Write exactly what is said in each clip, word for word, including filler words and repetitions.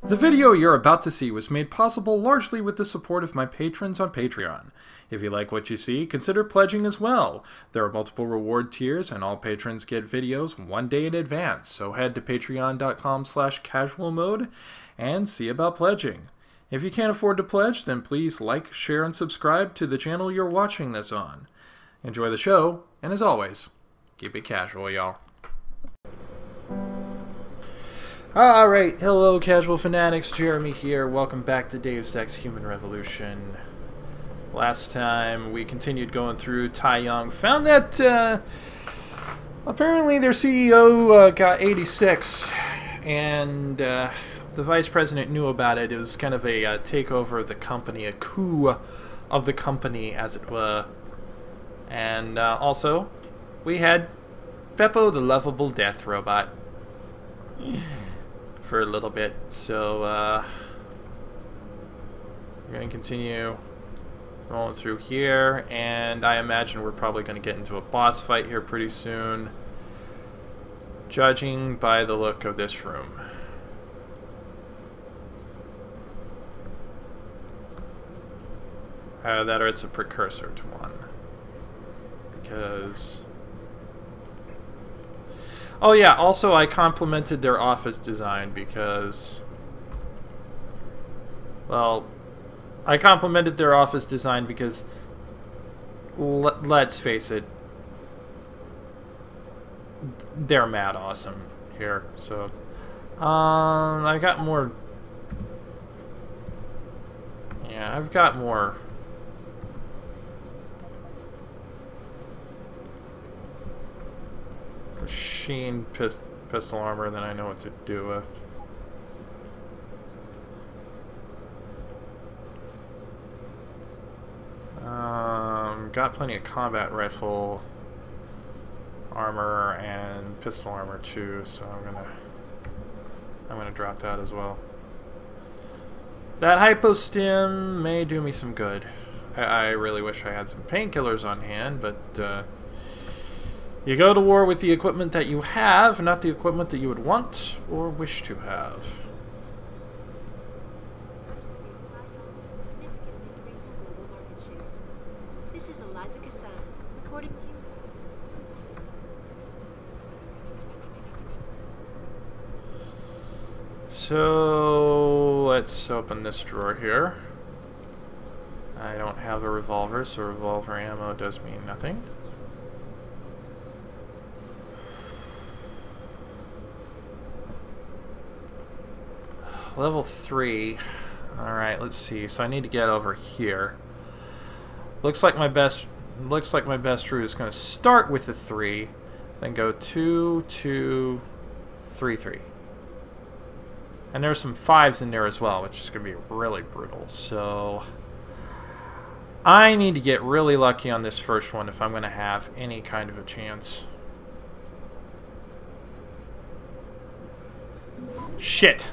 The video you're about to see was made possible largely with the support of my patrons on Patreon. If you like what you see, consider pledging as well. There are multiple reward tiers, and all patrons get videos one day in advance, so head to patreon.com slash casual mode and see about pledging. If you can't afford to pledge, then please like, share, and subscribe to the channel you're watching this on. Enjoy the show, and as always, keep it casual, y'all. Alright, hello casual fanatics, Jeremy here. Welcome back to Deus Ex Human Revolution. Last time we continued going through Tai Yong, found that uh, apparently their C E O uh, got eighty-six, and uh, the vice president knew about it. It was kind of a uh, takeover of the company, a coup of the company, as it were. And uh, also, we had Beppo, the lovable death robot, for a little bit. So uh, we're going to continue rolling through here, and I imagine we're probably going to get into a boss fight here pretty soon, judging by the look of this room. Uh, that or it's a precursor to one. Because... Oh yeah, also I complimented their office design because... Well, I complimented their office design because... L let's face it, they're mad awesome here, so... Um, I got more... Yeah, I've got more... machine pist pistol armor than I know what to do with. Um, got plenty of combat rifle armor and pistol armor too, so I'm gonna I'm gonna drop that as well. That hypostim may do me some good. I, I really wish I had some painkillers on hand, but uh, you go to war with the equipment that you have, not the equipment that you would want or wish to have. This is Eliza Cassan, reporting to you. So let's open this drawer here. I don't have a revolver, so revolver ammo does mean nothing. Level three. Alright, let's see. So I need to get over here. Looks like my best looks like my best route is gonna start with a three, then go two, two, three, three. And there's some fives in there as well, which is gonna be really brutal. So I need to get really lucky on this first one if I'm gonna have any kind of a chance. Shit!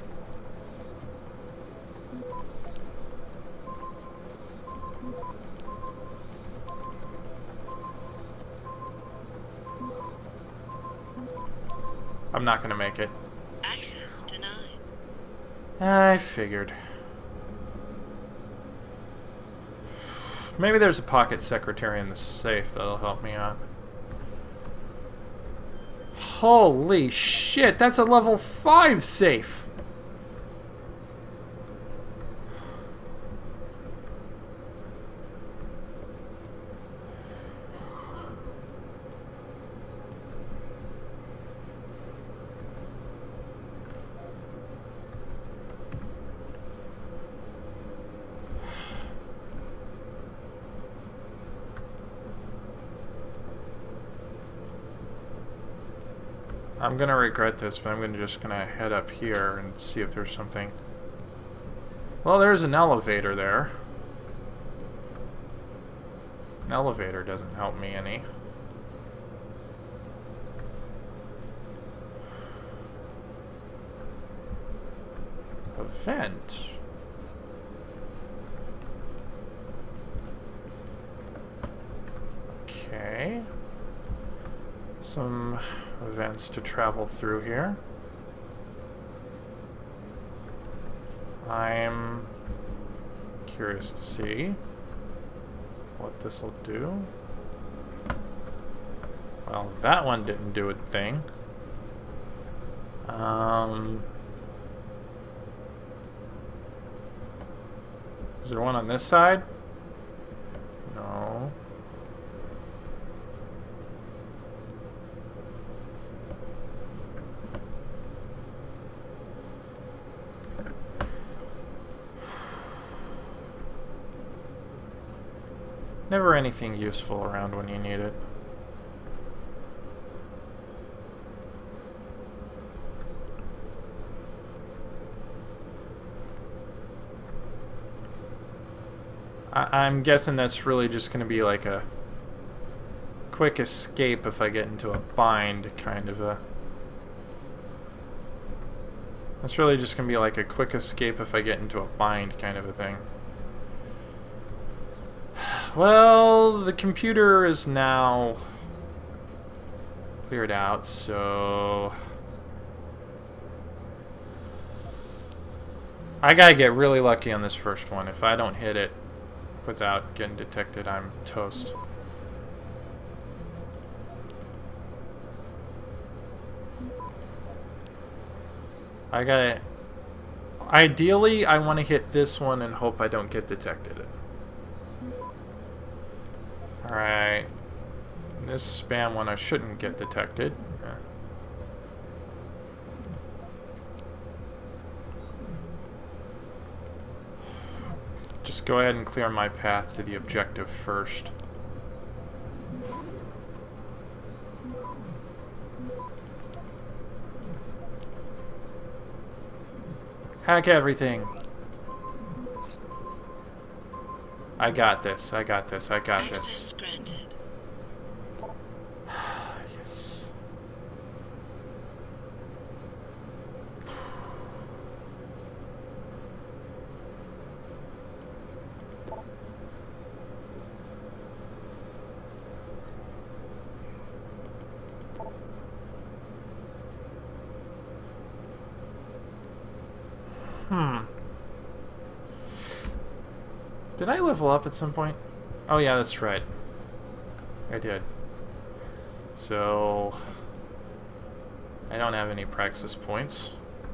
I'm not gonna make it. Access denied. I figured. Maybe there's a pocket secretary in the safe that'll help me out. Holy shit, that's a level five safe! I'm gonna regret this, but I'm gonna just gonna head up here and see if there's something. Well, there's an elevator there. An elevator doesn't help me any. A vent. Okay. Some events to travel through here. I'm curious to see what this will do. Well, that one didn't do a thing. Um, is there one on this side? No. Never anything useful around when you need it. I I'm guessing that's really just going to be like a quick escape if I get into a bind, kind of a... That's really just going to be like a quick escape if I get into a bind, kind of a thing. Well, the computer is now cleared out, so... I gotta get really lucky on this first one. If I don't hit it without getting detected, I'm toast. I gotta... Ideally, I want to hit this one and hope I don't get detected. Alright. This spam one I shouldn't get detected. Yeah. Just go ahead and clear my path to the objective first. Hack everything. I got this, I got this, I got Access this. granted. Yes. Hmm. Did I level up at some point? Oh yeah, that's right. I did. So... I don't have any praxis points.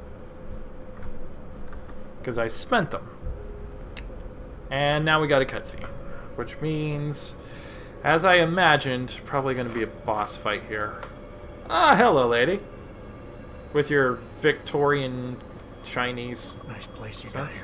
Because I spent them. And now we got a cutscene. Which means, as I imagined, probably going to be a boss fight here. Ah, hello lady. With your Victorian Chinese... Nice place you got here.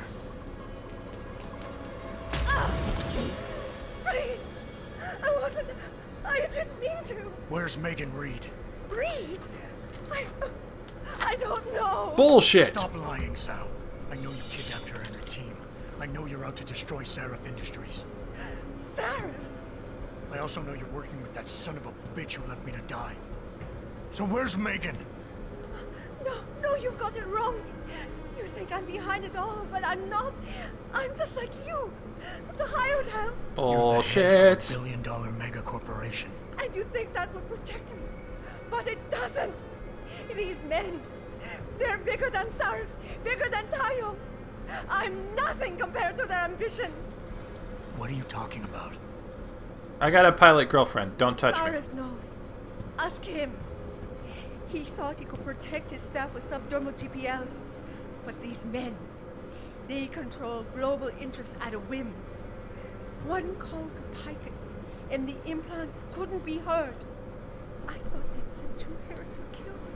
Please! I wasn't... I didn't mean to. Where's Megan Reed? Reed? I... I don't know. Bullshit! Stop lying, Sal. I know you kidnapped her and her team. I know you're out to destroy Seraph Industries. Sarah! I also know you're working with that son of a bitch who left me to die. So where's Megan? No, no, you got it wrong. You think I'm behind it all, but I'm not. I'm just like you. The hired help. Bullshit! Billion dollar mega corporation. And you think that would protect me. But it doesn't. These men, they're bigger than Sarif, bigger than Tai Yong. I'm nothing compared to their ambitions. What are you talking about? I got a pilot girlfriend. Don't touch me. Sarif knows. Ask him. He thought he could protect his staff with subdermal G P Ls. But these men, they control global interests at a whim. One called Picus, and the implants couldn't be heard. I thought they'd sent you here to kill me.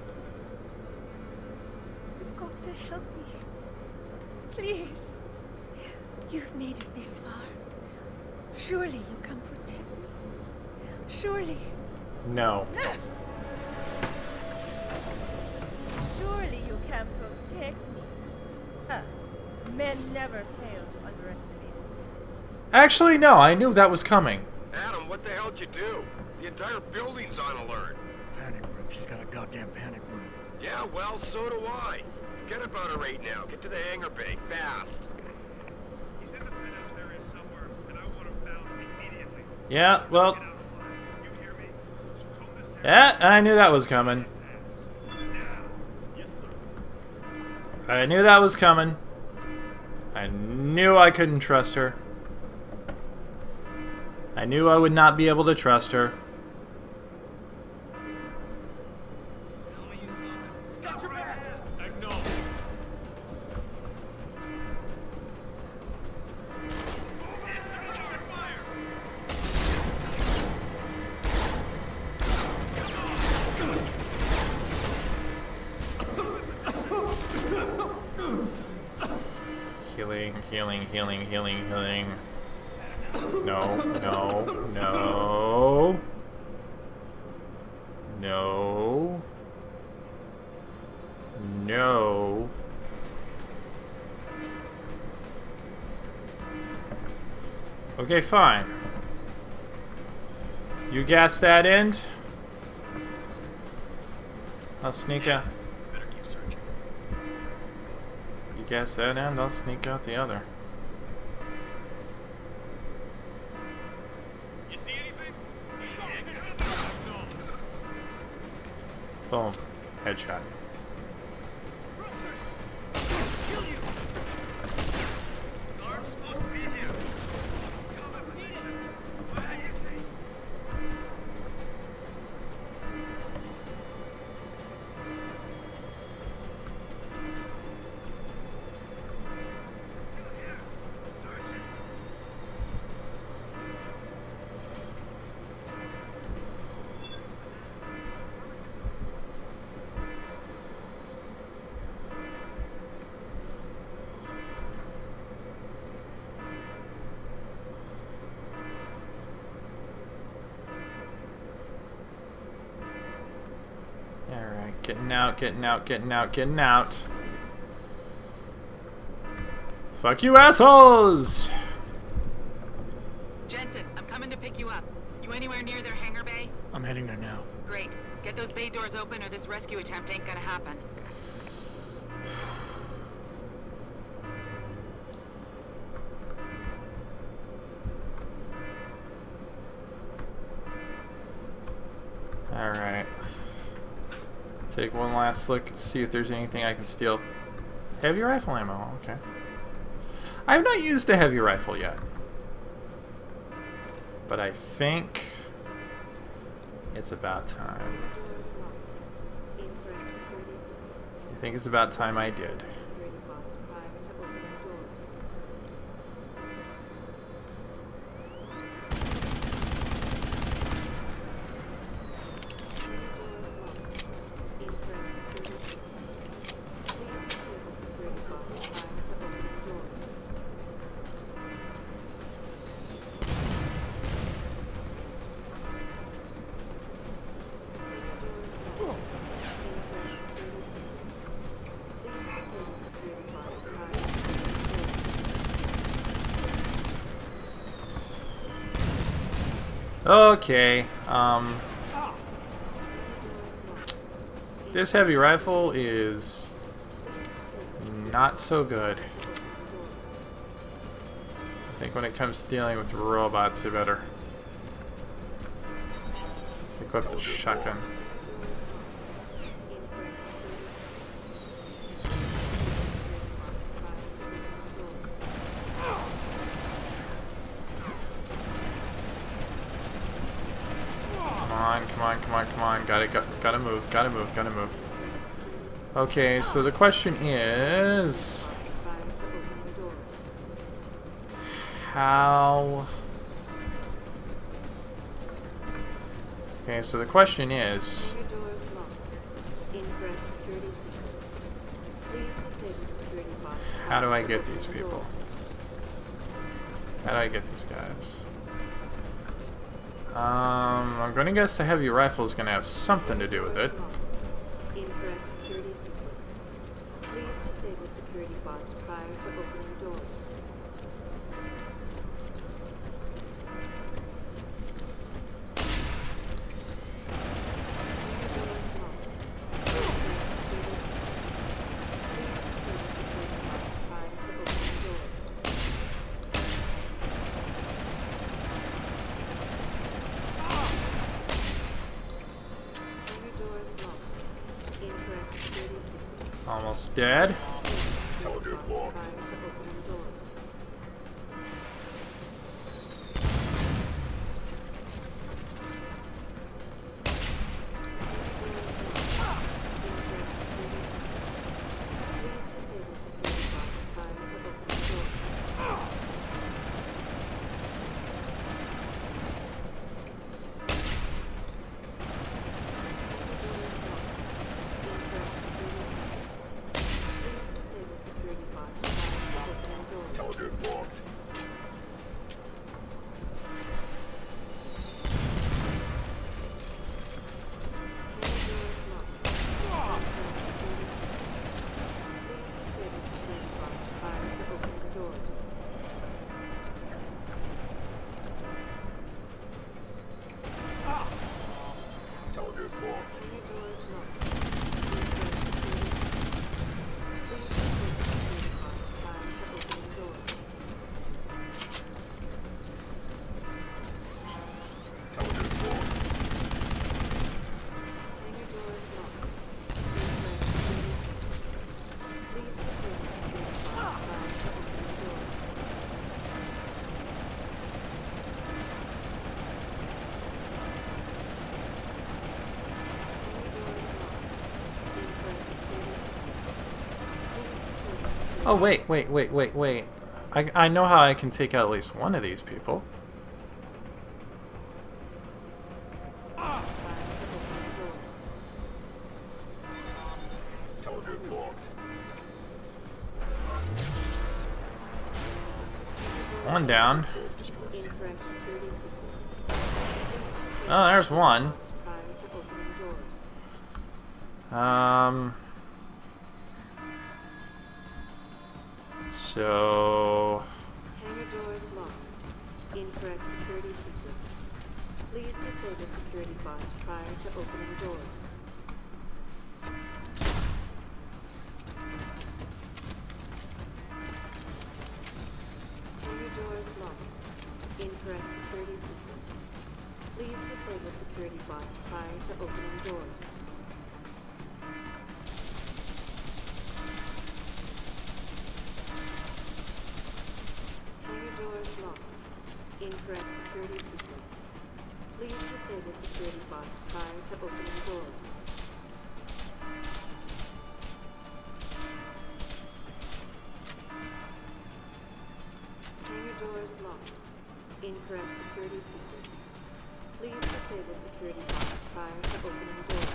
You've got to help me. Please. You've made it this far. Surely you can protect me. Surely. No. Surely you can protect me. Huh. Men never fail to underestimate me. Actually, no. I knew that was coming. Adam, what the hell'd you do? The entire building's on alert. Panic room. She's got a goddamn panic room. Yeah, well, so do I. Forget about her right now. Get to the hangar bay, fast. He's in the penthouse area somewhere, and I want him found immediately. Yeah, well... You hear me? So comb this Yeah, I knew that was coming. Yes, sir. I knew that was coming. I knew I couldn't trust her. I knew I would not be able to trust her. Healing, healing, healing, healing, healing. No, no, no. No. No. Okay, fine. You gas that end. I'll sneak out. Better keep searching. You gas that end, I'll sneak out the other. You see anything? Boom. Headshot. Guard's supposed to be here. Come in position. Where is he? Still here. Sergeant. Alright, getting out, getting out, getting out, getting out. Fuck you, assholes! Jensen, I'm coming to pick you up. You anywhere near their hangar bay? I'm heading there now. Great. Get those bay doors open or this rescue attempt ain't gonna happen. Alright. Take one last look and see if there's anything I can steal. Heavy rifle ammo, okay. I have not used a heavy rifle yet. But I think it's about time. I think it's about time I did. Okay, um... this heavy rifle is not so good. I think when it comes to dealing with robots, you better equip the shotgun. Come on, come on, come on, come on. Got it, got, gotta move, gotta move, gotta move. Okay, so the question is... how... Okay, so the question is... how do I get these people? How do I get these guys? Um, I'm gonna guess the heavy rifle is gonna have something to do with it. Incorrect security sequence. Please disable security bots prior to opening doors. Almost dead. Target locked. Oh, wait, wait, wait, wait, wait. I, I know how I can take out at least one of these people. One down. Incorrect security sequence. Oh, there's one. Prior to opening doors. Um... So... Hangar doors locked. Incorrect security sequence. Please disable security bots prior to opening doors. Hangar doors locked. Incorrect security sequence. Please disable security bots prior to opening doors. Hangar doors locked. Incorrect security sequence. Please disable security bots prior to opening doors. Hangar doors locked. Incorrect security sequence. Please disable security bots prior to opening doors.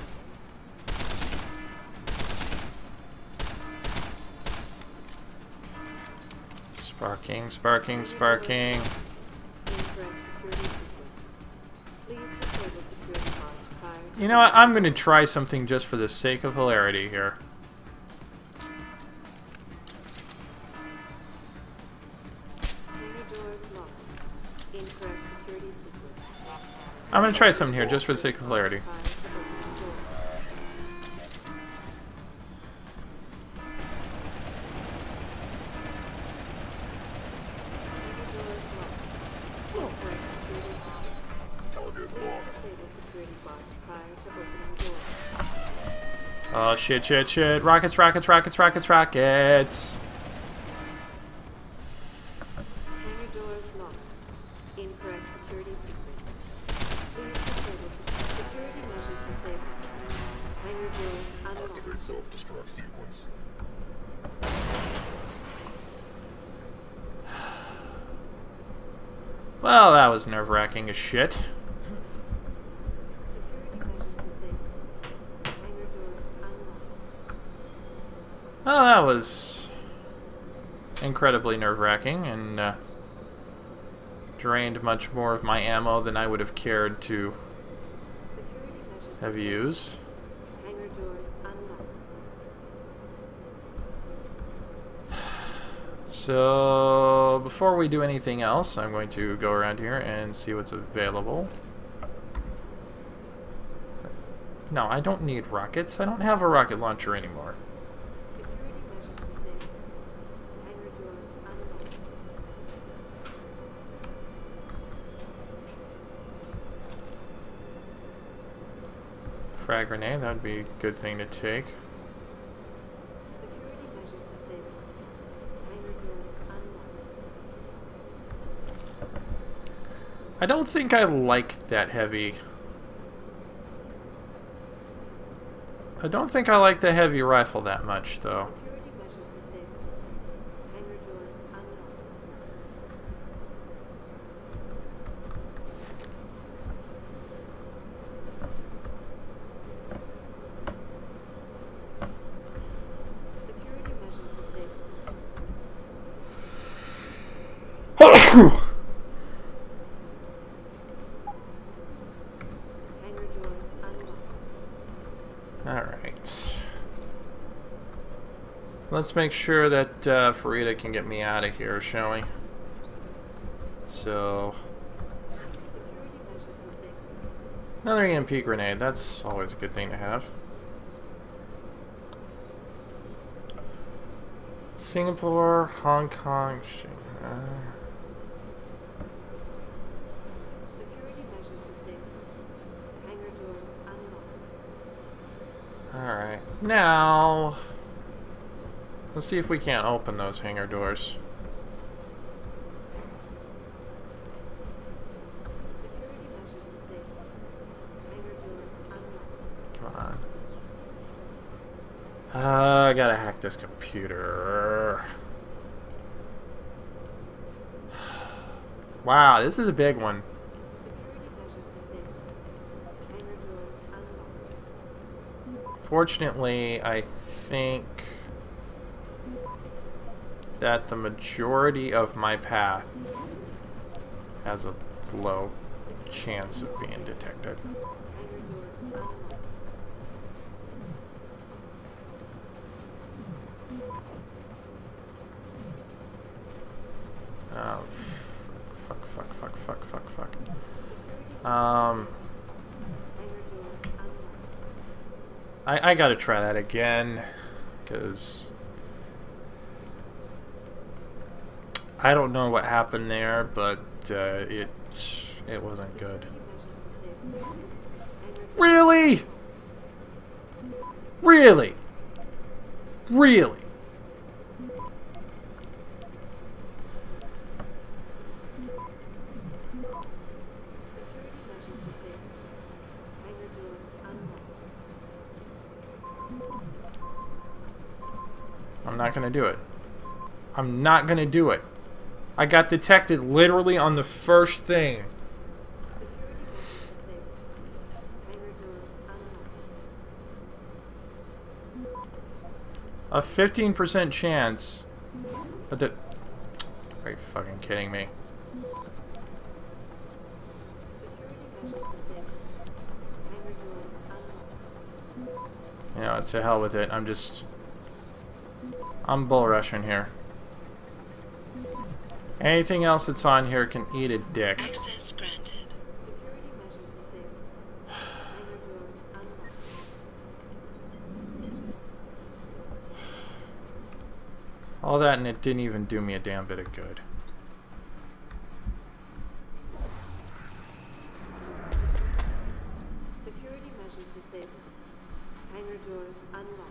Sparking, sparking, sparking. Incorrect security sequence. Please disable security bots prior to You know what? I'm going to try something just for the sake of hilarity here. Hangar doors locked. Incorrect security sequence. I'm going to try something here just for the sake of hilarity. Prior to opening doors. Hangar doors locked. Incorrect security sequence. Please disable security bots prior to opening doors. Oh, shit, shit, shit. Rockets, rockets, rockets, rockets, rockets. Hangar doors locked. Incorrect security sequence. Please disable sec- security measures disabled. Hangar doors unlocked. Self-destruct sequence. Well, that was nerve-wracking as shit. Security measures disabled. Hangar doors unlocked. Well, that was incredibly nerve-wracking and uh, drained much more of my ammo than I would have cared to Security measures have disabled. used. Hangar doors unlocked. So, before we do anything else, I'm going to go around here and see what's available. No, I don't need rockets. I don't have a rocket launcher anymore. Security measures disabled. Hangar doors unlocked. Frag grenade, that would be a good thing to take. Security measures disabled. Hangar doors unlocked. I don't think I like that heavy. I don't think I like the heavy rifle that much, though. Security measures disabled. Hangar doors unlocked. Security measures disabled. Hangar doors unlocked. Alright. Let's make sure that uh, Farida can get me out of here, shall we? So, Security measures disabled. another E M P grenade. That's always a good thing to have. Singapore, Hong Kong, Shanghai. Security measures disabled. Hangar doors unlocked. Alright. Now, let's see if we can't open those hangar doors. Security measures disabled. Hangar doors unlocked. Come on. Uh, I gotta hack this computer. Wow, this is a big one. Fortunately, I think that the majority of my path has a low chance of being detected. Oh, fuck, fuck, fuck, fuck, fuck, fuck. Um, I, I gotta try that again, because I don't know what happened there, but uh, it, it wasn't good. Really? Really? Really? I'm not gonna do it. I'm not gonna do it. I got detected literally on the first thing. A fifteen percent chance. But the... Are you fucking kidding me? You know, to hell with it. I'm just... I'm bull rushing here. Anything else that's on here can eat a dick. Access granted. All that and it didn't even do me a damn bit of good. Security measures disabled. Hangar doors unlocked.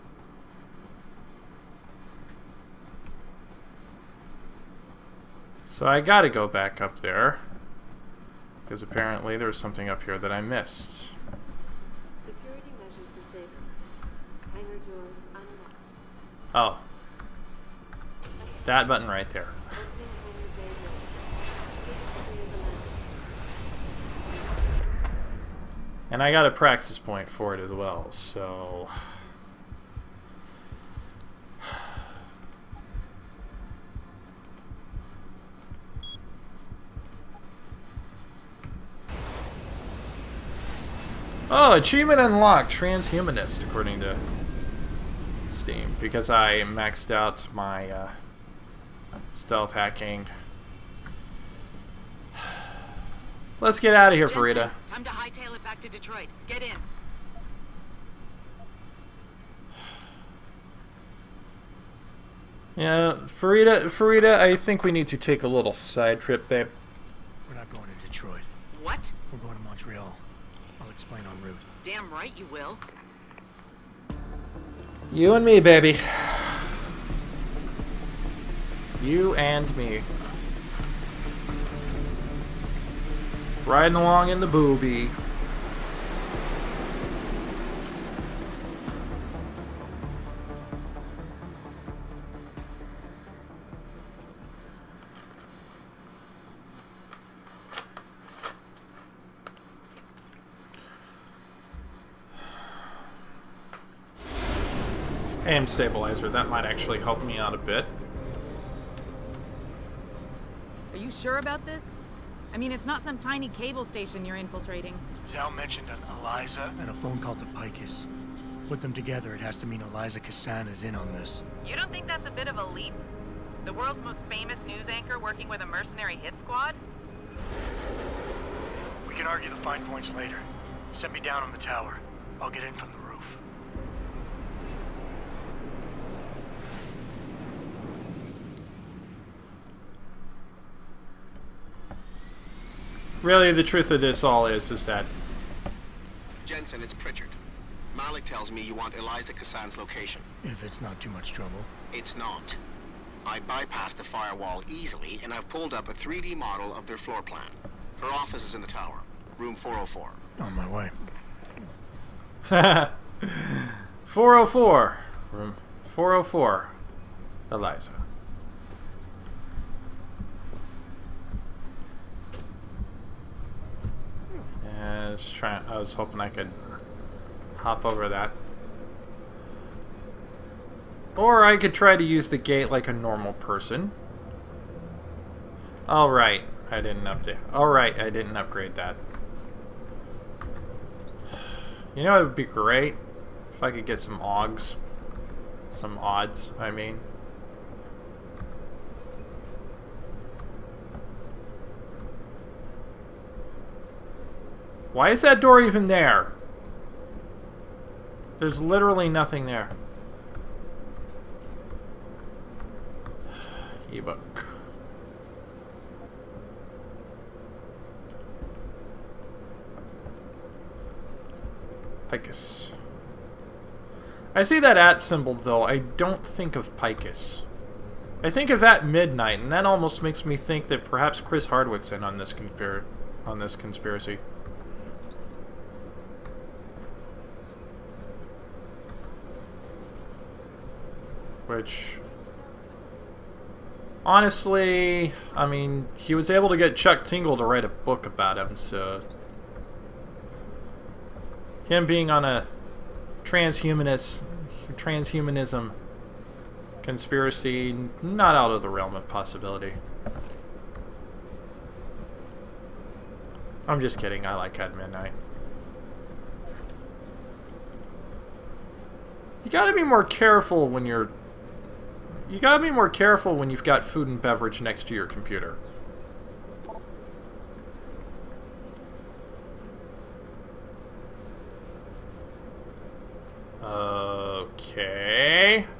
So I gotta go back up there, because apparently there's something up here that I missed. Security measures disabled. Hangar doors unlocked. Oh. That button right there. Opening hangar bay door. Picus three of eleven. And I got a praxis point for it as well, so... Oh, achievement unlocked, transhumanist, according to Steam, because I maxed out my uh, stealth hacking. Let's get out of here, Jensen, Farida. time to hightail it back to Detroit. Get in. Yeah, Farida, Farida, I think we need to take a little side trip, babe. We're not going to Detroit. What? We're going to Montreal. I'll explain en route. Damn right you will. You and me, baby. You and me. Riding along in the booby. Aim stabilizer, that might actually help me out a bit. Are you sure about this? I mean, it's not some tiny cable station you're infiltrating. Zal mentioned an Eliza and a phone call to Picus. Put them together, it has to mean Eliza Cassan is in on this. You don't think that's a bit of a leap? The world's most famous news anchor working with a mercenary hit squad? We can argue the fine points later. Set me down on the tower. I'll get in from the roof. Really, the truth of this all is, is that... Jensen, it's Pritchard. Malik tells me you want Eliza Cassan's location. If it's not too much trouble. It's not. I bypassed the firewall easily, and I've pulled up a three D model of their floor plan. Her office is in the tower, room four oh four. On my way. four oh four. Room four oh four. Eliza. Yeah, I was trying. I was hoping I could hop over that. Or I could try to use the gate like a normal person. Alright, I didn't update. Alright, I didn't upgrade that. You know, it would be great if I could get some augs. Some odds, I mean. Why is that door even there? There's literally nothing there. Ebook. Picus. I see that at symbol though. I don't think of Picus. I think of at midnight, and that almost makes me think that perhaps Chris Hardwick's in on this conspir on this conspiracy. Which, honestly, I mean, he was able to get Chuck Tingle to write a book about him, so him being on a transhumanist, transhumanism conspiracy, not out of the realm of possibility. I'm just kidding, I like At Midnight. You gotta be more careful when you're You gotta be more careful when you've got food and beverage next to your computer. Okay.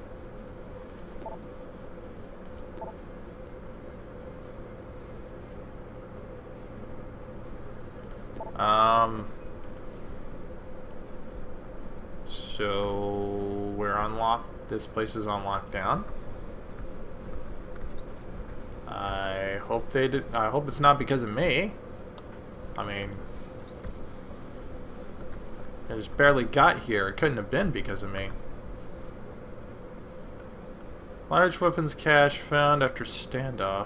Um. So we're on lock. This place is on lockdown. I hope they did. I hope it's not because of me. I mean, I just barely got here. It couldn't have been because of me. Large weapons cache found after standoff.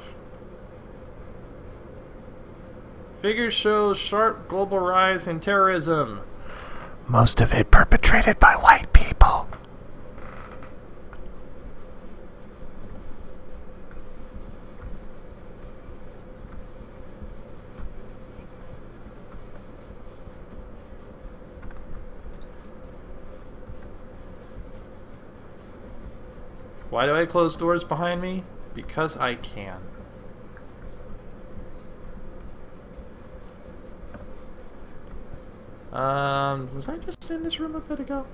Figures show sharp global rise in terrorism. Most of it perpetrated by white people. Why do I close doors behind me? Because I can. Um, was I just in this room a bit ago?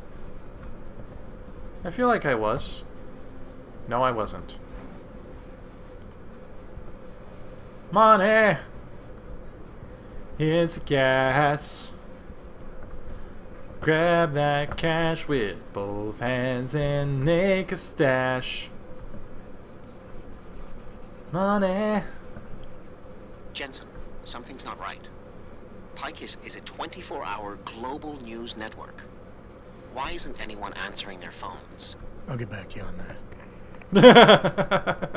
I feel like I was. No, I wasn't. Money! It's gas. Grab that cash with both hands and make a stash. Money. Jensen, something's not right. Picus is a twenty-four hour global news network. Why isn't anyone answering their phones? I'll get back to you on that.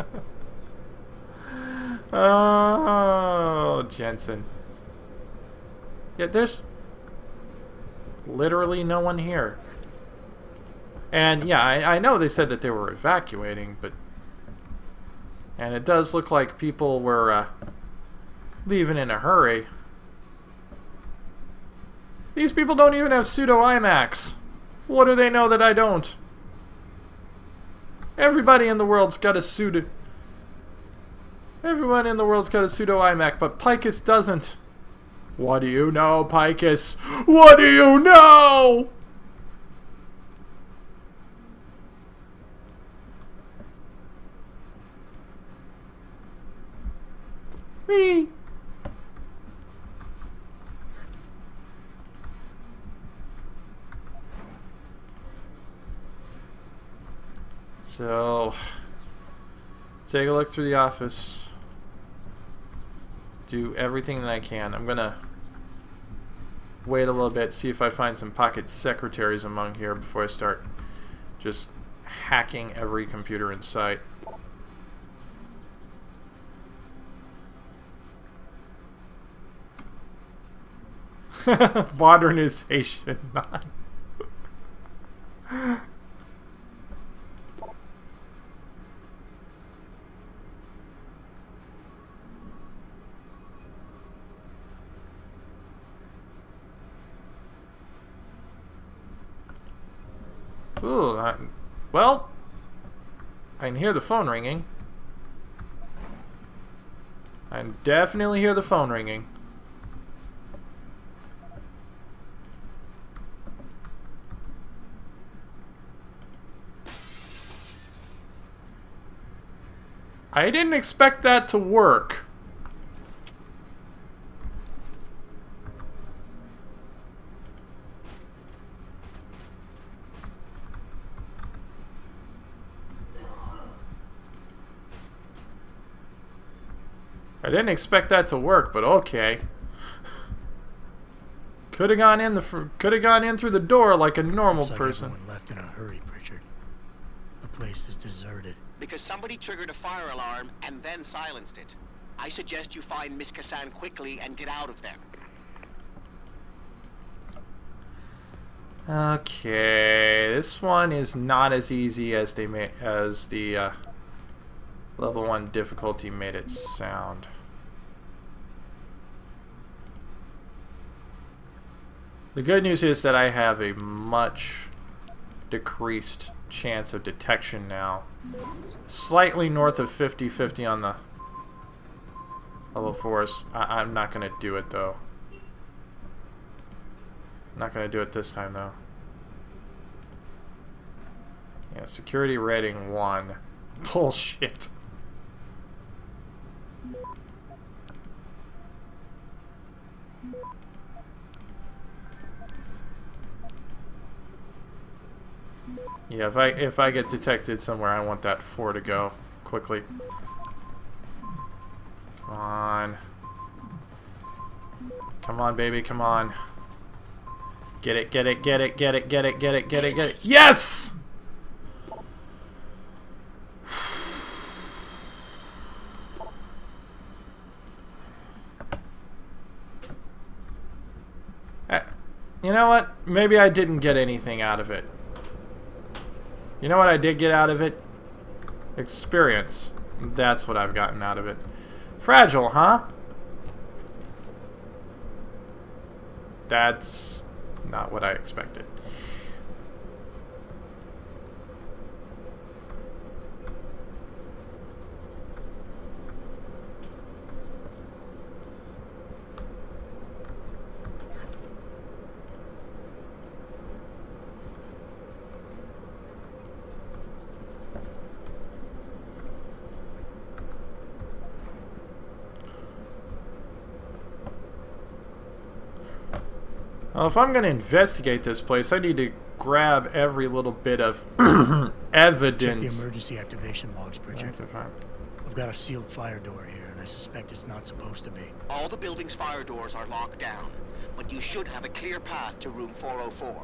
Oh, Jensen. Yeah, there's literally no one here. And yeah, I, I know they said that they were evacuating, but... And it does look like people were uh, leaving in a hurry. These people don't even have pseudo IMAX. What do they know that I don't? Everybody in the world's got a pseudo... Everyone in the world's got a pseudo iMac, but Picus doesn't. What do you know, Picus? What do you know? Whee! So, take a look through the office. Do everything that I can. I'm gonna wait a little bit, see if I find some pocket secretaries among here before I start just hacking every computer in sight. Modernization. Ooh, I, well, I can hear the phone ringing. I can definitely hear the phone ringing. I didn't expect that to work. I didn't expect that to work, but okay. Could have gone in the could have gone in through the door like a normal Looks like person. everyone left in a hurry, Pritchard. The place is deserted. Because somebody triggered a fire alarm and then silenced it. I suggest you find Miss Cassan quickly and get out of there. Okay, this one is not as easy as they made as the uh, level one difficulty made it sound. The good news is that I have a much decreased chance of detection now. Slightly north of fifty fifty on the level fours. I I'm not going to do it though. Not going to do it this time though. Yeah, security rating one. Bullshit. Yeah, if I if I get detected somewhere, I want that four to go quickly. Come on. Come on, baby, come on. Get it, get it, get it, get it, get it, get it, get it, get it. Yes! Uh, you know what? Maybe I didn't get anything out of it. You know what I did get out of it? Experience. That's what I've gotten out of it. Fragile, huh? That's not what I expected. Well, if I'm going to investigate this place, I need to grab every little bit of evidence. Check the emergency activation logs, Pritchard. Okay, fine. I've got a sealed fire door here, and I suspect it's not supposed to be. All the building's fire doors are locked down, but you should have a clear path to room four oh four.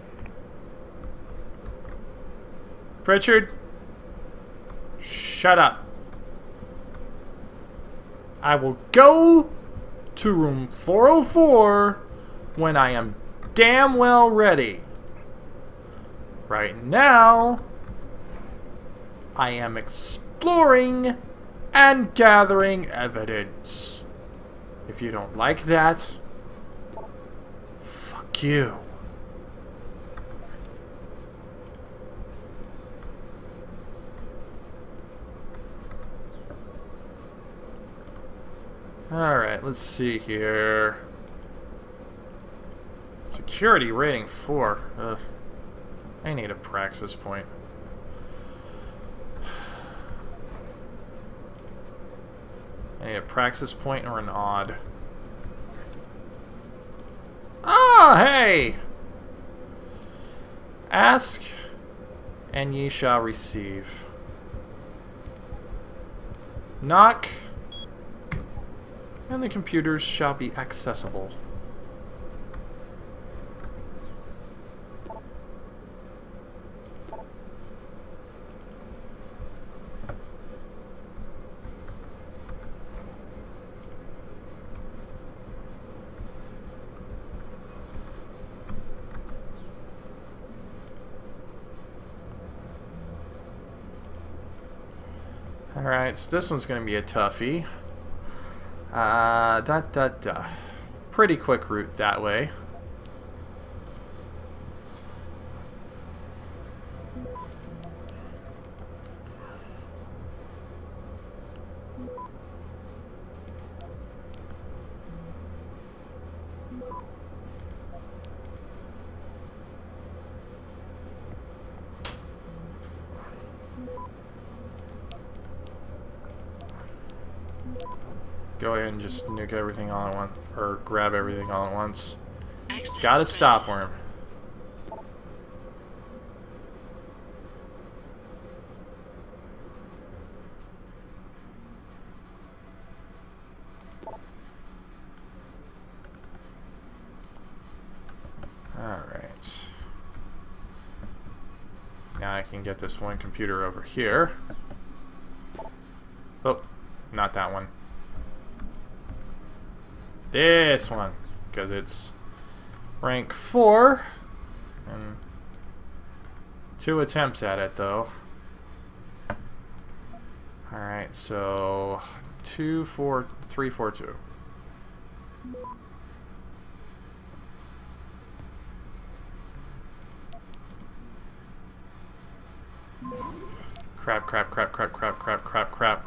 Pritchard, shut up. I will go to room four oh four when I am damn well ready. Right now, I am exploring and gathering evidence. If you don't like that, fuck you. Alright, let's see here. Security rating four. Ugh. I need a praxis point. I need a praxis point or an odd. Ah, hey! Ask, and ye shall receive. Knock, and the computers shall be accessible. Alright, so this one's going to be a toughie. Uh, da da da. Pretty quick route that way. Go ahead and just nuke everything all at once, or grab everything all at once. Access Got a granted. stop worm. Alright. Now I can get this one computer over here. Oh, not that one. This one, because it's rank four, and two attempts at it though. Alright, so two, four, three, four, two. Crap, crap, crap, crap, crap, crap, crap, crap.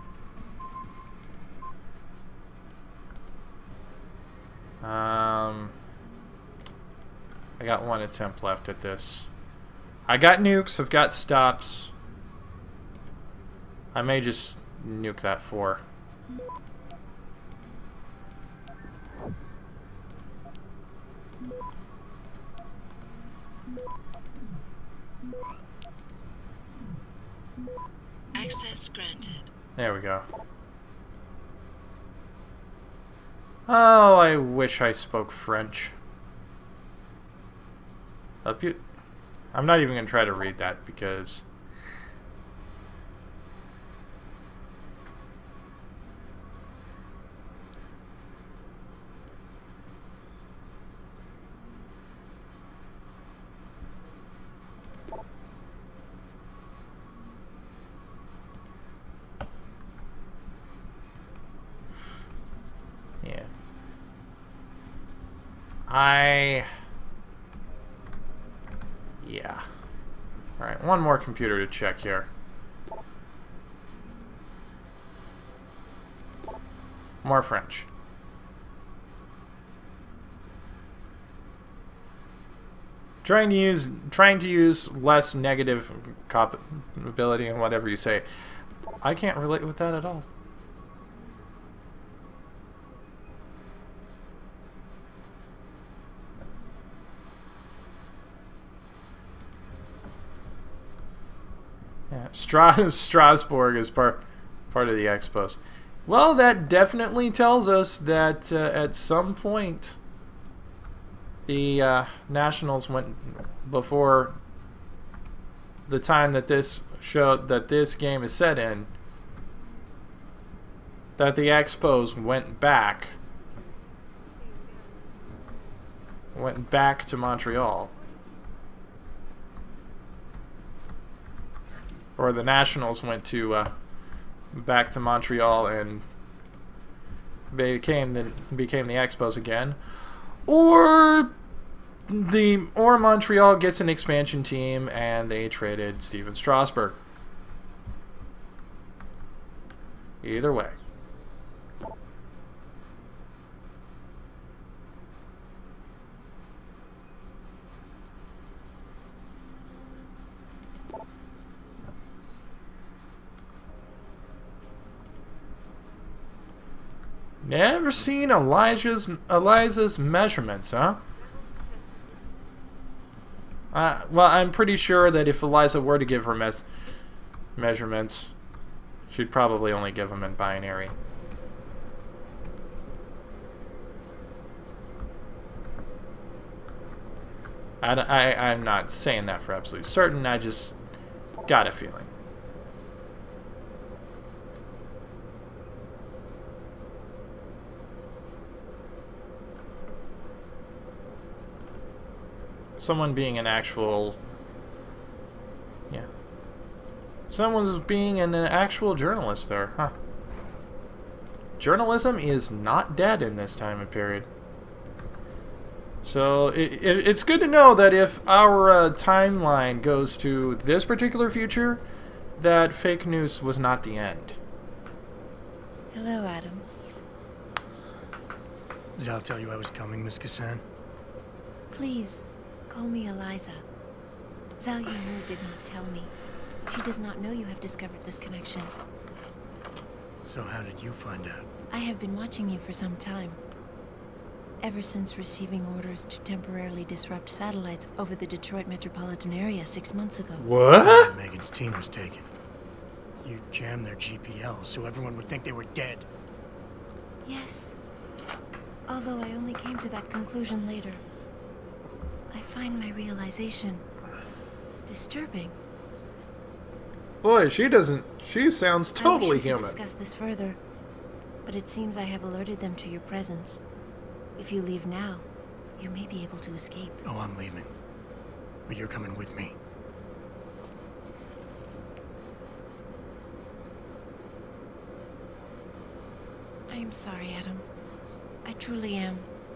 Um, I got one attempt left at this. I got nukes, I've got stops. I may just nuke that four. Access granted. There we go. Oh, I wish I spoke French. A pu- I'm not even going to try to read that because... Yeah. I... Yeah. Alright, one more computer to check here. More French. Trying to use trying to use less negative compatibility and whatever you say. I can't relate with that at all. Yeah, Stra Strasbourg is part part of the Expos. Well, that definitely tells us that uh, at some point the uh, Nationals went before the time that this show that this game is set in. That the Expos went back, went back to Montreal. Or the Nationals went to uh, back to Montreal and became the became the Expos again, or the or Montreal gets an expansion team and they traded Steven Strasburg. Either way. Never seen Elijah's Eliza's measurements, huh? Uh, well, I'm pretty sure that if Eliza were to give her mes measurements, she'd probably only give them in binary. I, I, I'm not saying that for absolute certain, I just got a feeling. Someone being an actual, yeah, Someone's being an actual journalist there, huh? Journalism is not dead in this time and period. So it, it, it's good to know that if our uh, timeline goes to this particular future, that fake news was not the end. Hello, Adam. Zal tell you I was coming, Miss Cassan? Please, call me Eliza. Zhao Yunwu did not tell me. She does not know you have discovered this connection. So how did you find out? I have been watching you for some time. Ever since receiving orders to temporarily disrupt satellites over the Detroit metropolitan area six months ago. What? Megan's team was taken. You jammed their G P Ls so everyone would think they were dead. Yes. Although I only came to that conclusion later. I find my realization disturbing. Boy, she doesn't... She sounds totally I wish we human. could discuss this further, but it seems I have alerted them to your presence. If you leave now, you may be able to escape. Oh, I'm leaving. But you're coming with me. I am sorry, Adam. I truly am.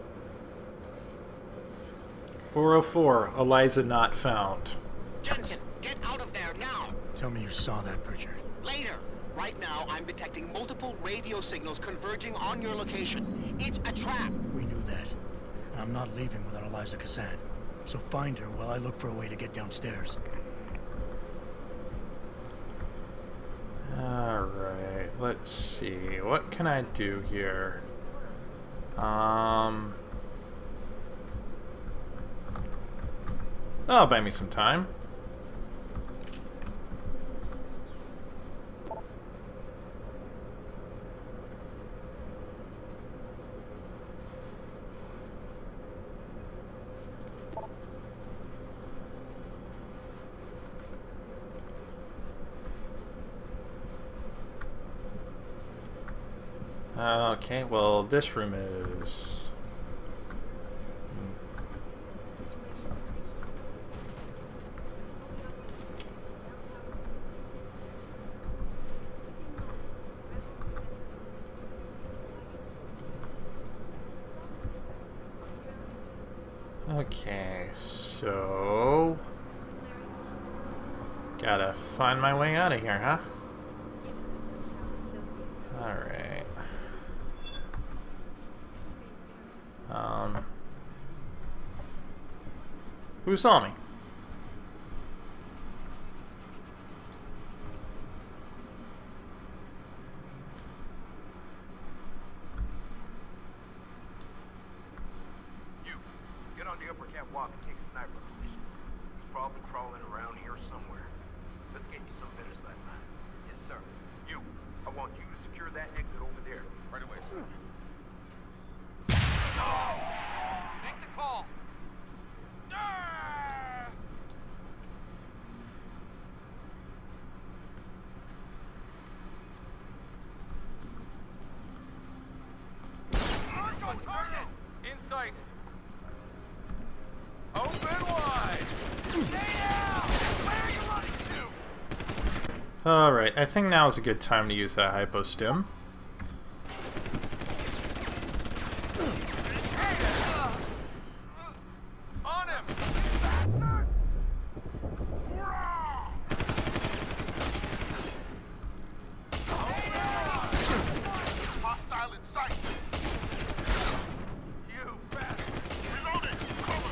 four oh four, Eliza not found. Jensen, get out of there now! Tell me you saw that, Pritchard. Later! Right now, I'm detecting multiple radio signals converging on your location. It's a trap! We knew that. And I'm not leaving without Eliza Cassan. So find her while I look for a way to get downstairs. Alright, let's see. What can I do here? Um... That'll buy me some time. Okay, well, this room is... Okay, so... Gotta find my way out of here, huh? Alright. Um... Who saw me? Walk and take a sniper position. He's probably crawling around here somewhere. Let's get you some better sight line. Yes, sir. You, I want you to secure that exit over there. Right away, sir. No! Make the call! Ah! March on target! In sight! Open wide! Stay down! Where are you running to? Alright, I think now is a good time to use that hypostim. On him! Hostile in sight! You bastard! Reloading! Cover!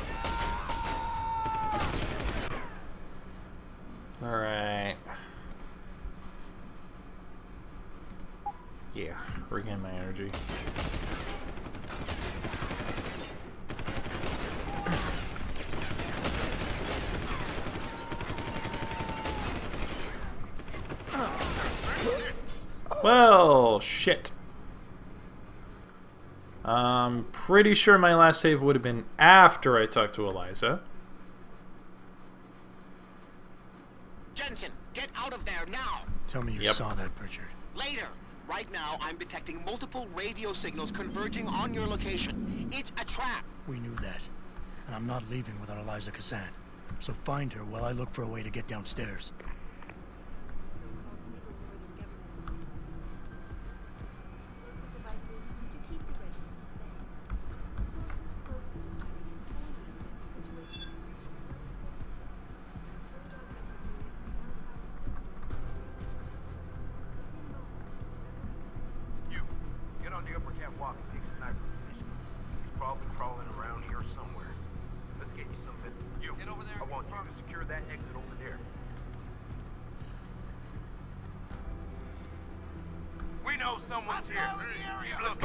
Alright. Yeah, regain my energy. Well, shit. I'm pretty sure my last save would have been after I talked to Eliza. Jensen, get out of there now! Tell me you Yep. saw that, Pritchard. Later! Right now, I'm detecting multiple radio signals converging on your location. It's a trap! We knew that. And I'm not leaving without Eliza Cassan. So find her while I look for a way to get downstairs. can't walk and take a sniper position. He's probably crawling around here somewhere. Let's get you some. You, get over there. I want you to secure that exit over there. We know someone's here. Look,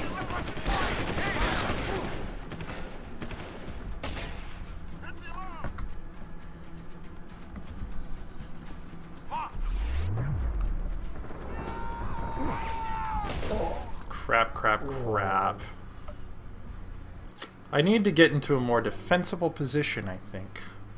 Crap, crap, crap. I need to get into a more defensible position, I think.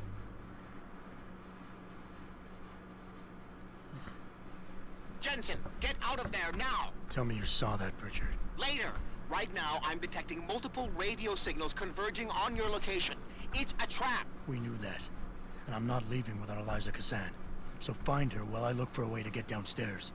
Jensen, get out of there now! Tell me you saw that, Pritchard. Later! Right now, I'm detecting multiple radio signals converging on your location. It's a trap! We knew that. And I'm not leaving without Eliza Cassan. So find her while I look for a way to get downstairs.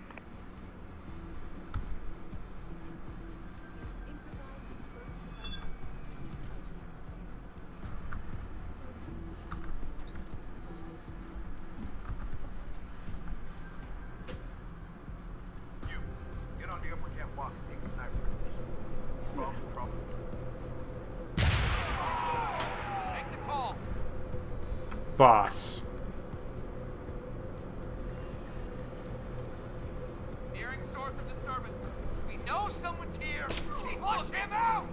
Boss. Nearing source of disturbance. We know someone's here. Flush him out!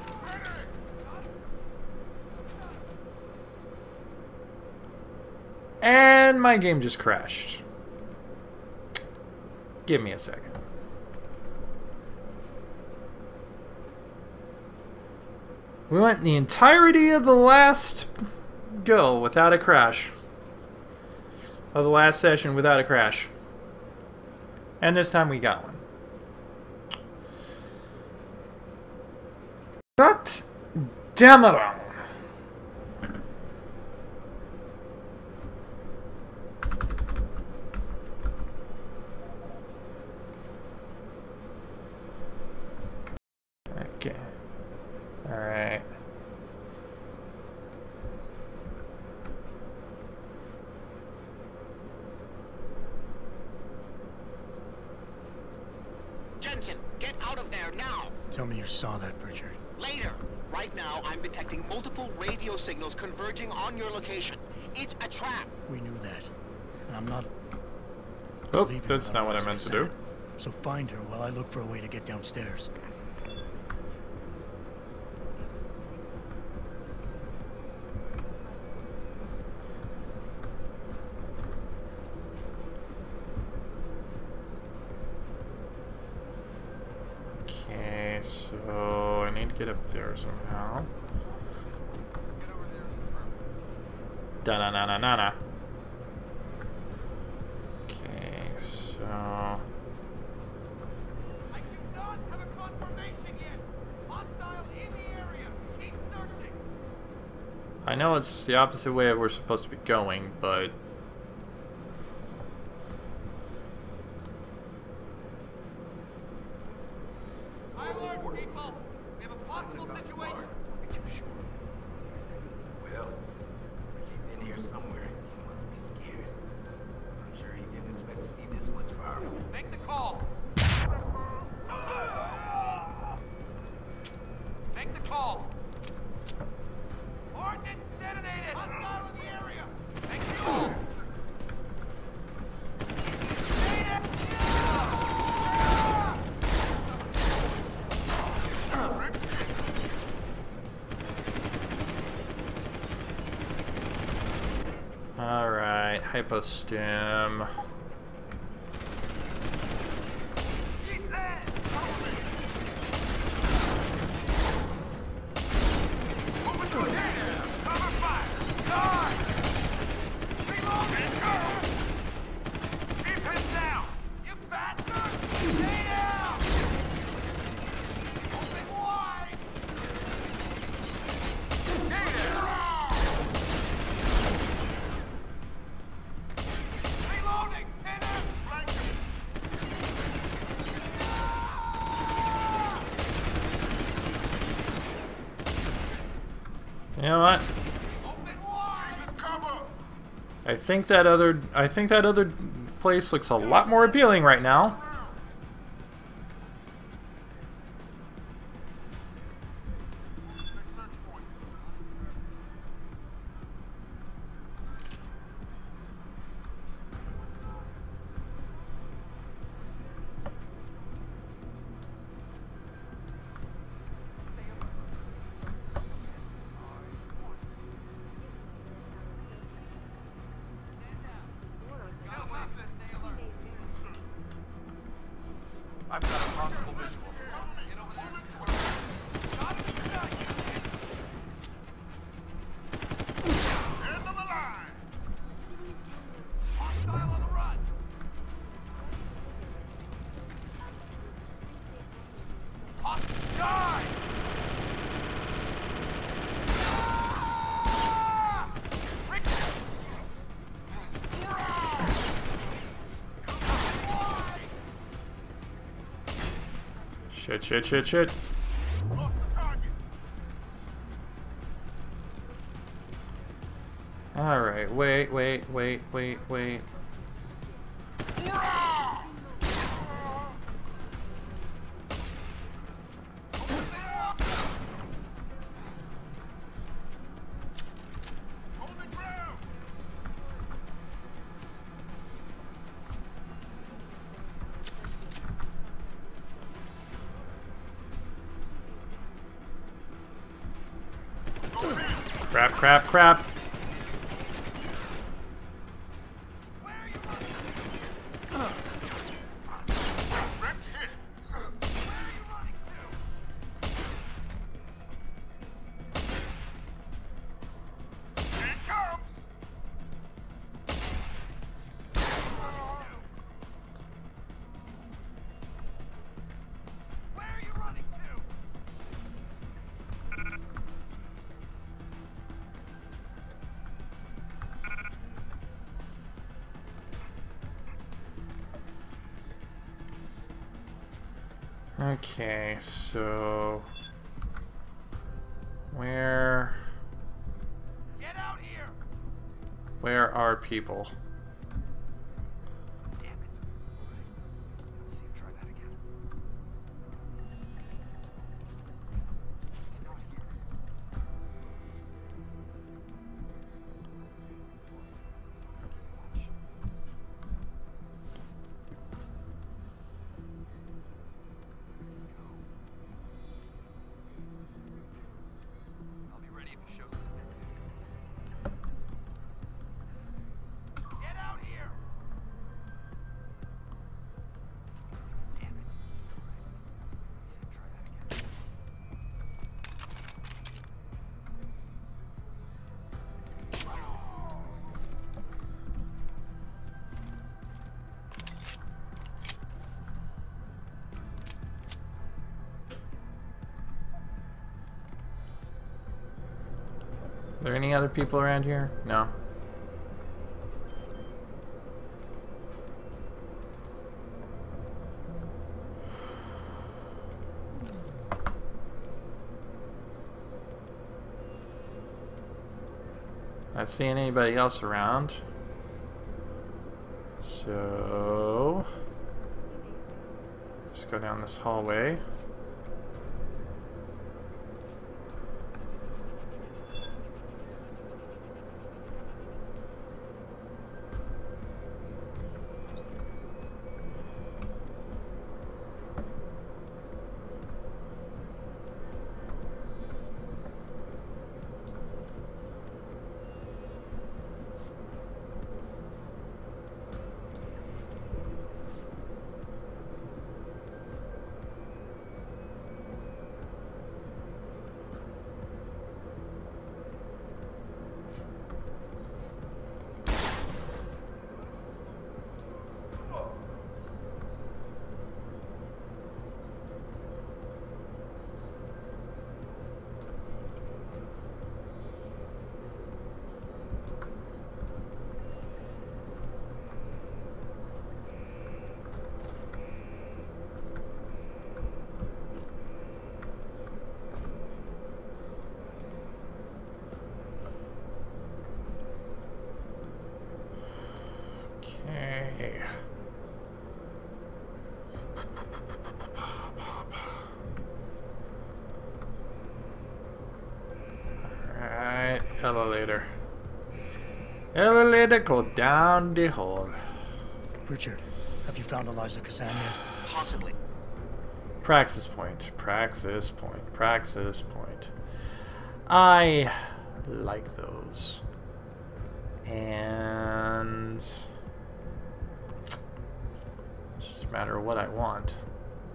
And my game just crashed. Give me a second. We went the entirety of the last go without a crash. Of the last session without a crash. And this time we got one. God damn it all. Okay. Alright. Jensen, get out of there now! Tell me you saw that, Pritchard. Later! Right now, I'm detecting multiple radio signals converging on your location. It's a trap! We knew that. And I'm not... Oh, leaving that's without not what I Eliza meant to Cassan. do. So find her while I look for a way to get downstairs. Okay, so I need to get up there somehow. Da na na na na na. Okay, so I do not have a confirmation yet. Hostile in the area. Keep searching. I know it's the opposite way we're supposed to be going, but High alert, people. We have a possible situation. Are you sure? Well, if he's in here somewhere, he must be scared. I'm sure he didn't expect to see this much fire. Make the call. Make the call. Ordnance detonated. Hostile in the area. Make fuel. alright, hypostim. You know what? I think that other I think that other place looks a lot more appealing right now. I've got a possible visual. End of the line! Hostile on the run! Hostile! Die! Shit, shit, shit, shit. Lost the target. Alright, wait, wait, wait, wait, wait. Crap, crap, crap. Okay, so where Get out here! where are people? Damn it. Let's see him try that again. He's not here. Watch. I'll be ready if he shows us a bit. Get out here! Damn it. Let's see him try that again. Are there any other people around here? No. Not seeing anybody else around. So just go down this hallway. Okay. Alright, elevator. Elevator, go down the hall. Richard, have you found Eliza Cassan yet? Possibly. Praxis point, praxis point, praxis point. I like those. And it's just a matter of what I want.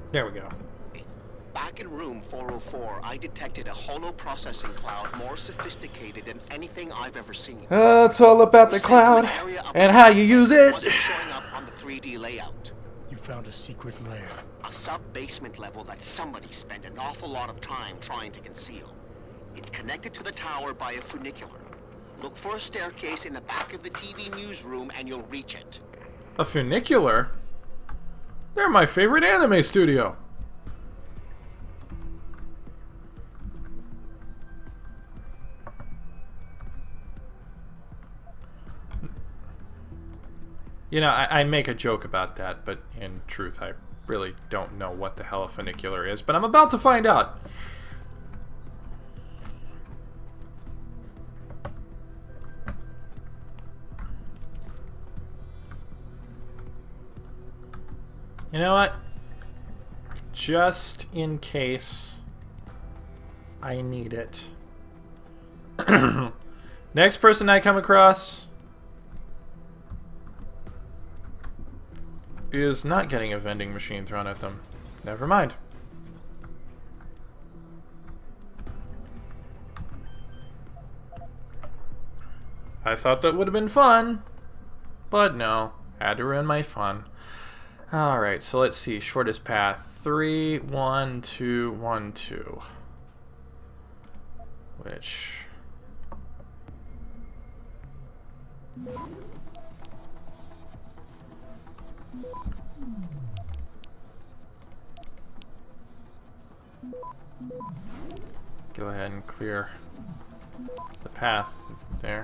There we go. Back in room four oh four, I detected a holo processing cloud more sophisticated than anything I've ever seen. Uh, it's all about the cloud and how you use it. Wasn't showing up on the three D layout. You found a secret lair. A sub-basement level that somebody spent an awful lot of time trying to conceal. It's connected to the tower by a funicular. Look for a staircase in the back of the T V newsroom and you'll reach it. A funicular? They're my favorite anime studio. You know, I, I make a joke about that, but in truth, I really don't know what the hell a funicular is, but I'm about to find out. You know what? Just in case I need it. Next person I come across is not getting a vending machine thrown at them. Never mind. I thought that would have been fun, but no. Had to ruin my fun. Alright, so let's see. Shortest path. Three, one, two, one, two. Which... Go ahead and clear the path there.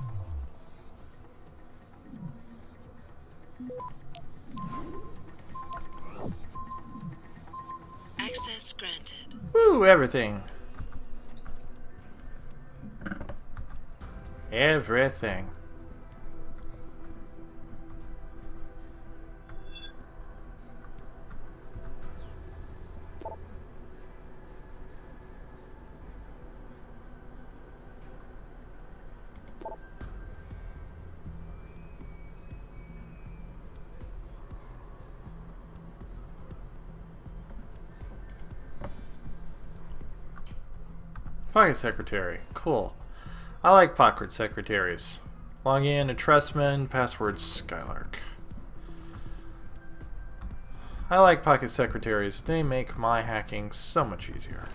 Access granted. Woo, everything. Everything. Pocket secretary. Cool. I like pocket secretaries. Login, addressman, password Skylark. I like pocket secretaries. They make my hacking so much easier.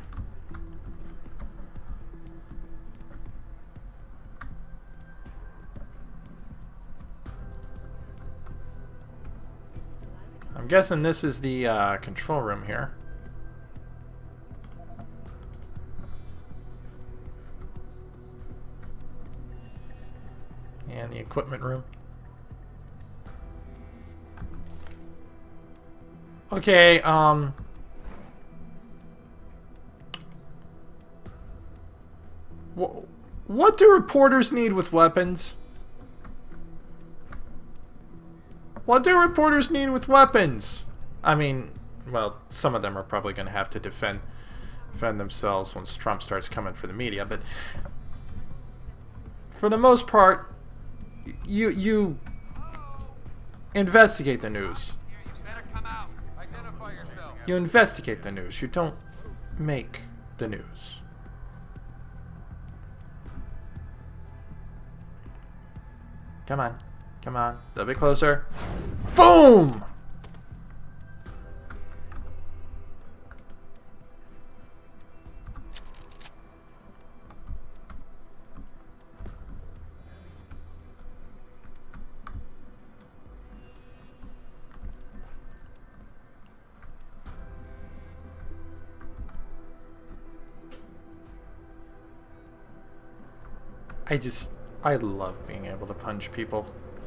I'm guessing this is the uh, control room here. And the equipment room. Okay, um... wh what do reporters need with weapons? What do reporters need with weapons? I mean, well, some of them are probably going to have to defend, defend themselves once Trump starts coming for the media, but... for the most part, you you investigate the news. You investigate the news. You don't make the news. Come on. Come on. A little bit closer. Boom! I just, I love being able to punch people.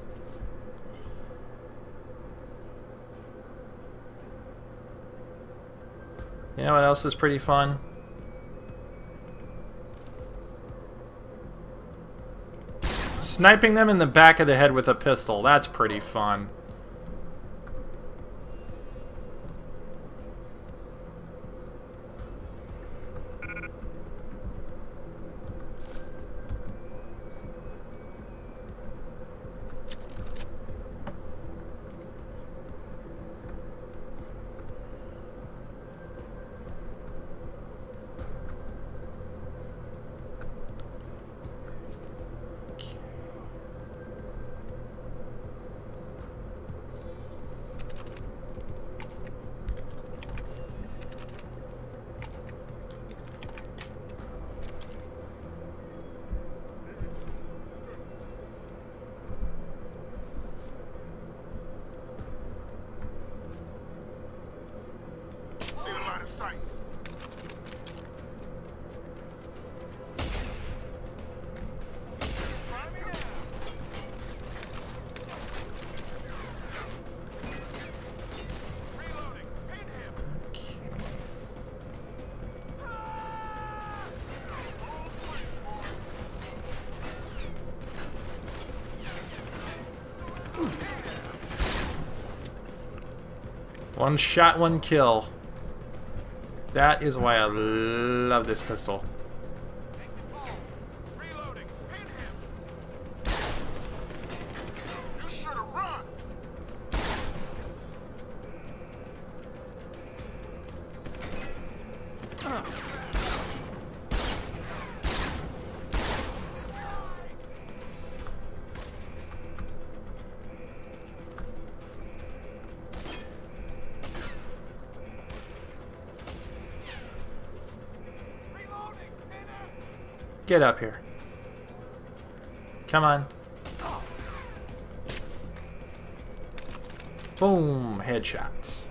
You know what else is pretty fun? Sniping them in the back of the head with a pistol. That's pretty fun. One shot, one kill. That is why I love this pistol. Reloading. Pin him. You should have run. Get up here. Come on. Boom. Headshots.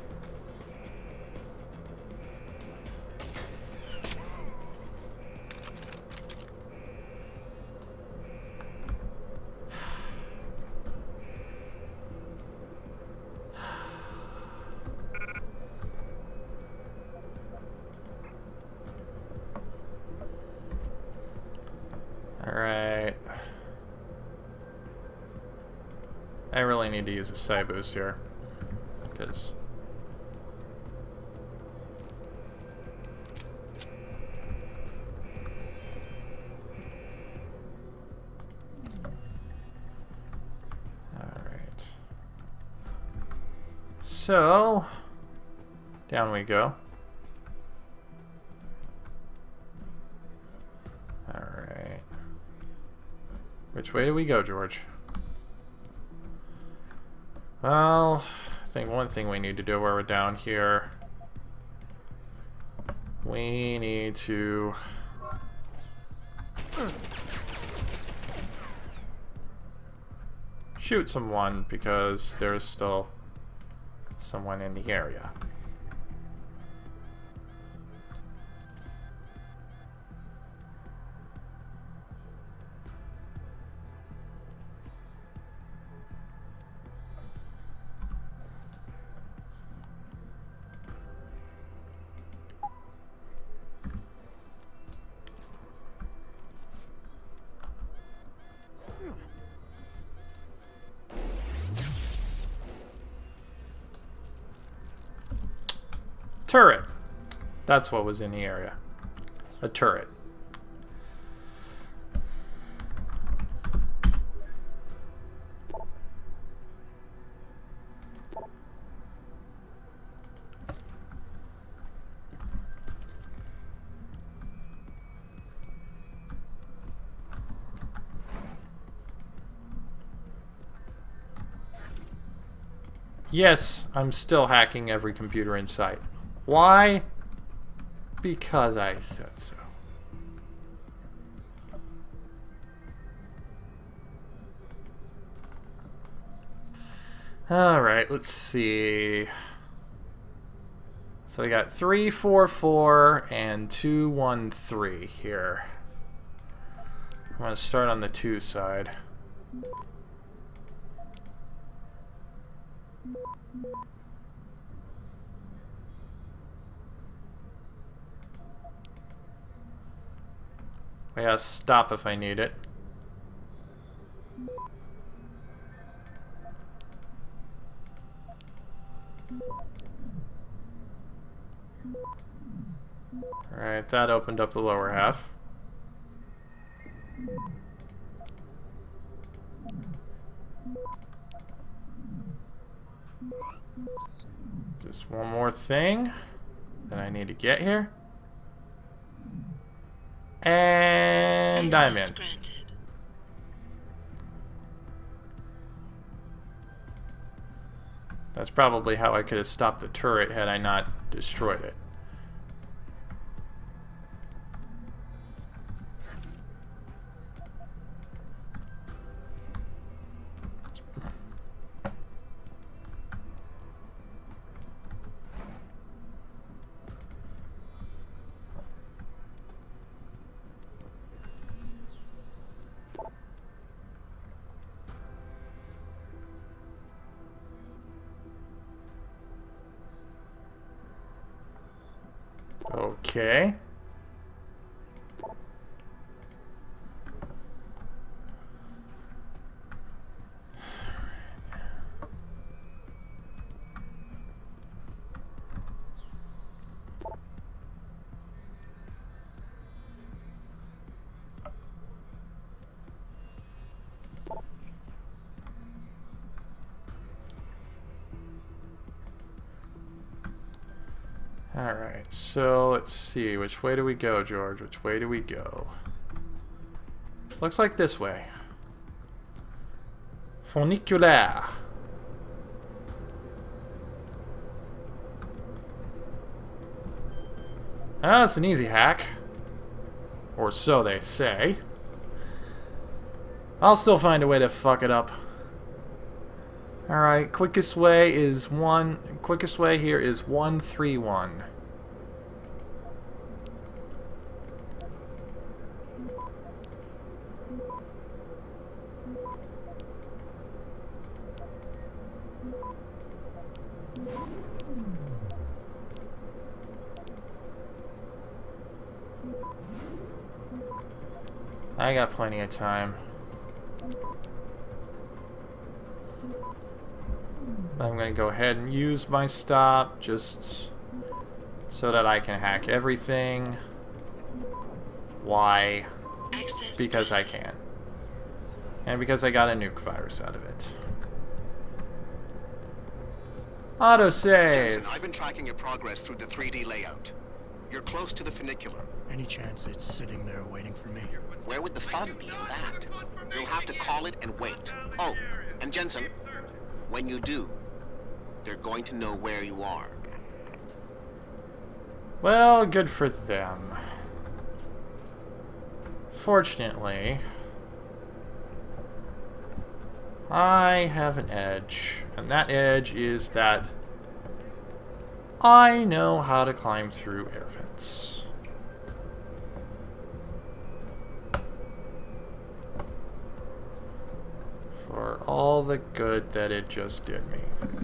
Alright. I really need to use a side boost here. Because... Alright. So... Down we go. Alright. Which way do we go, George? Well, I think one thing we need to do while we're down here, we need to shoot someone because there's still someone in the area. Turret. That's what was in the area. A turret. Yes, I'm still hacking every computer in sight. Why? Because I said so. Alright, let's see. So we got three four four and two one three here. I'm going to start on the two side. I gotta stop if I need it. Alright, that opened up the lower half. Just one more thing that I need to get here. And I'm in. That's probably how I could have stopped the turret had I not destroyed it. Okay. Alright, so let's see. Which way do we go, George? Which way do we go? Looks like this way. Funiculaire. Ah, it's an easy hack. Or so they say. I'll still find a way to fuck it up. Alright, quickest way is one... Quickest way here is one three one. I got plenty of time. I'm going to go ahead and use my stop just so that I can hack everything. Why? Because I can. And because I got a nuke virus out of it. Autosave! Jensen, I've been tracking your progress through the three D layout. You're close to the funicular. Any chance it's sitting there waiting for me? Where would the fun be in that? You'll have to call it and wait. Oh, and Jensen, when you do, they're going to know where you are. Well, good for them. Fortunately, I have an edge, and that edge is that I know how to climb through air vents. For all the good that it just did me.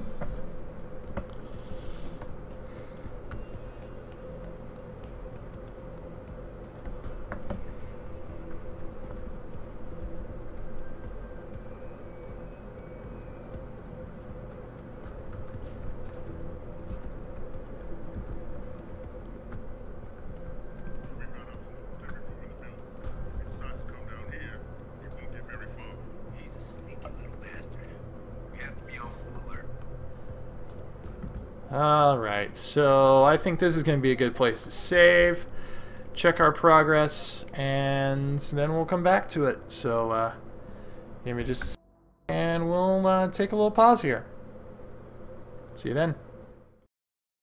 Alright, so I think this is going to be a good place to save, check our progress, and then we'll come back to it. So, uh, give me just a second, and we'll uh, take a little pause here. See you then.